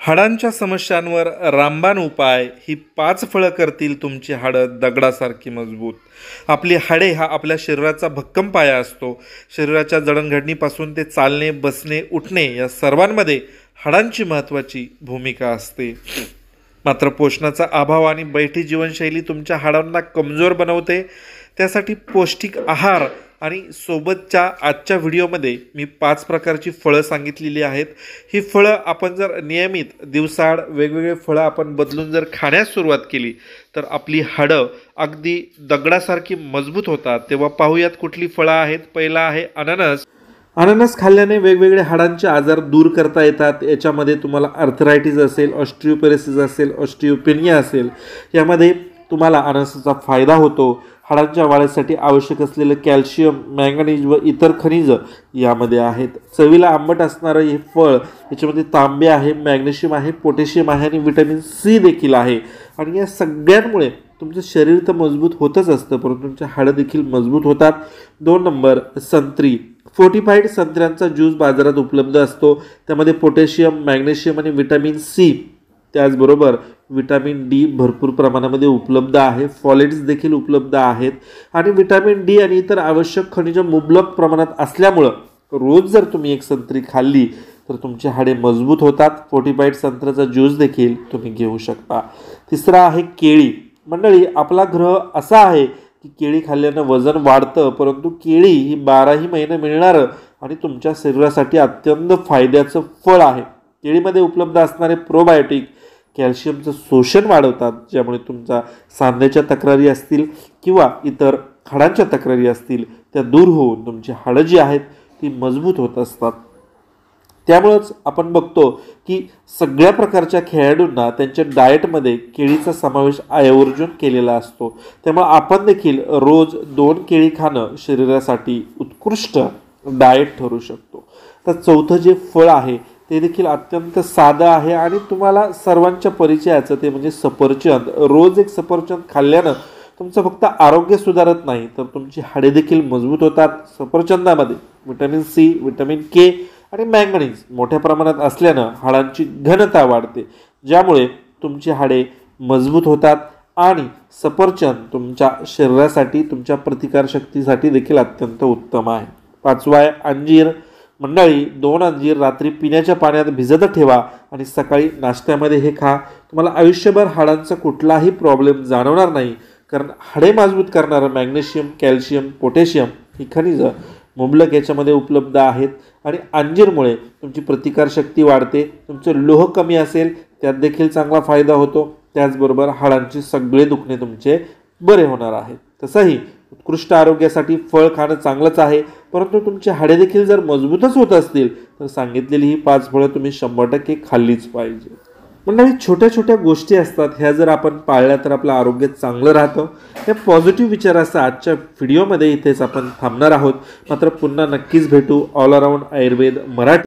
हाडांच्या समस्यांवर रामबाण उपाय ही 5 फळं करतील तुमची हाडं दगडासारखी मजबूत। आपली हाडे हा आपल्या शरीराचा भक्कम पाया असतो। शरीराच्या जडणघडणीपासून ते चालणे, बसणे, उठणे या सर्वांमध्ये हाडांची महत्त्वाची भूमिका असते। मात्र पोषणाचा अभाव आणि बैठी जीवनशैली तुमच्या हाडांना कमजोर बनवते। त्यासाठी पौष्टिक आहार आणि सोबतच्या आजच्या व्हिडिओमध्ये मी 5 प्रकारची फळं सांगितलेली आहेत। ही फळं आपण जर नियमित दिवसाआड वेगवेगळे फळं आपण बदलून जर खाण्यास सुरुवात केली तर आपली हाडं अगदी दगडासारखी मजबूत होतात। तेव्हा पाहूयात कुठली फळं आहेत। पहिला आहे अननस। अननस खाल्ल्याने वेगवेगळे हाडांचे आजार दूर करता येतात। याच्यामध्ये तुम्हाला आर्थरायटिस असेल, ऑस्टिओपेरोसिस असेल, ऑस्टिओपेनिया असेल, यामध्ये तुम्हाला अननसाचा फायदा होतो। हाडांच्या वाढीसाठी आवश्यक असलेले कॅल्शियम, मॅंगनीज व इतर खनिज यामध्ये आहेत। चवीला आंबट असणारं हे फळ, याच्यामध्ये तांबे आहे, मॅग्नेशियम आहे, पोटॅशियम आहे आणि व्हिटॅमिन सी देखील आहे। आणि या सगळ्यांमुळे तुमचं शरीर तर मजबूत होतच असतं, परंतु तुमच्या हाडं देखील मजबूत होतात। 2 नंबर संत्री। फोर्टिफाईड संत्र्यांचा ज्यूस बाजारात उपलब्ध असतो। त्यामध्ये पोटॅशियम, मॅग्नेशियम आणि व्हिटॅमिन सी, त्याचबरोबर व्हिटॅमिन डी भरपूर प्रमाणामध्ये उपलब्ध आहे। फॉलेट्स देखील उपलब्ध आहेत आणि व्हिटॅमिन डी आणि इतर आवश्यक खनिज मुबलक प्रमाणात असल्यामुळं रोज जर तुम्ही एक संत्री खाल्ली तर तुमचे हाडे मजबूत होतात। फोर्टिफाईड संत्र्याचा ज्यूस देखील तुम्ही घेऊ शकता। तिसरा आहे केळी। मंडळी, आपला ग्रह असा आहे की केळी खाल्ल्यानं वजन वाढतं, परंतु केळी ही 12ही महिने मिळणारं आणि तुमच्या शरीरासाठी अत्यंत फायद्याचं फळ आहे। केळीमध्ये उपलब्ध असणारे प्रोबायोटिक कॅल्शियमचं शोषण वाढवतात, ज्यामुळे तुमच्या सांध्याच्या तक्रारी असतील किंवा इतर हाडांच्या तक्रारी असतील त्या दूर होऊन तुमची हाडं जी आहेत ती मजबूत होत असतात। त्यामुळेच आपण बघतो की सगळ्या प्रकारच्या खेळाडूंना त्यांच्या डाएटमध्ये केळीचा समावेश आवर्जून केलेला असतो। त्यामुळे आपण देखील रोज 2 केळी खाणं शरीरासाठी उत्कृष्ट डाएट ठरू शकतो। तर चौथं जे फळ आहे ते देखील अत्यंत साधं आहे आणि तुम्हाला सर्वांच्या परिचयाचं, ते म्हणजे सफरचंद। रोज एक सफरचंद खाल्ल्यानं तुमचं फक्त आरोग्य सुधारत नाही तर तुमची हाडे देखील मजबूत होतात। सफरचंदामध्ये व्हिटॅमिन सी, व्हिटॅमिन के आणि मॅंगनीज मोठ्या प्रमाणात असल्यानं हाडांची घनता वाढते, ज्यामुळे तुमची हाडे मजबूत होतात। आणि सफरचंद तुमच्या शरीरासाठी, तुमच्या प्रतिकारशक्तीसाठी देखील अत्यंत उत्तम आहे। 5वा आहे अंजीर। मंडळी, 2 अंजीर रात्री पिण्याच्या पाण्यात भिजत ठेवा आणि सकाळी नाश्त्यामध्ये हे खा। तुम्हाला आयुष्यभर हाडांचा कुठलाही प्रॉब्लेम जाणवणार नाही, कारण हाडे मजबूत करणारं मॅग्नेशियम, कॅल्शियम, पोटॅशियम ही खनिज मुबलक याच्यामध्ये उपलब्ध आहेत आणि अंजीरमुळे तुमची प्रतिकारशक्ती वाढते। तुमचं लोह कमी असेल त्यात देखील चांगला फायदा होतो। त्याचबरोबर हाडांचे सगळे दुखणे तुमचे बरे होणार आहेत। तसंही उत्कृष्ट आरोग्यासाठी फळ खाणं चांगलंच आहे, परंतु तुमचे हाडे देखील जर मजबूतच होत असतील तर सांगितलेली ही 5 फळं तुम्ही 100% खाल्लीच पाहिजे। मंडळी, छोट्या छोट्या गोष्टी असतात, ह्या जर आपण पाळल्या तर आपलं आरोग्य चांगलं राहतं। या पॉझिटिव्ह विचारासह आजच्या व्हिडिओमध्ये इथेच आपण थांबणार आहोत। मात्र पुन्हा नक्कीच भेटू। All around Ayurveda Marathi